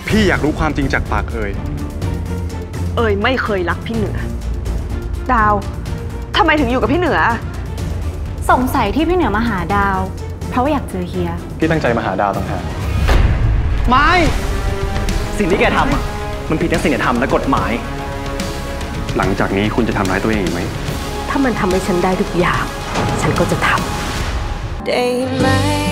พี่อยากรู้ความจริงจากปากเอ๋ยไม่เคยรักพี่เหนือดาวทำไมถึงอยู่กับพี่เหนือสงสัยที่พี่เหนือมาหาดาวเพราะว่าอยากเจอเฮียพี่ตั้งใจมาหาดาวต่างหากไม่สิ่งที่แกทำมันผิดทั้งศีลธรรมและกฎหมายหลังจากนี้คุณจะทำร้ายตัวเองอีกไหมถ้ามันทำให้ฉันได้ทุกอย่างฉันก็จะทำได้ไหม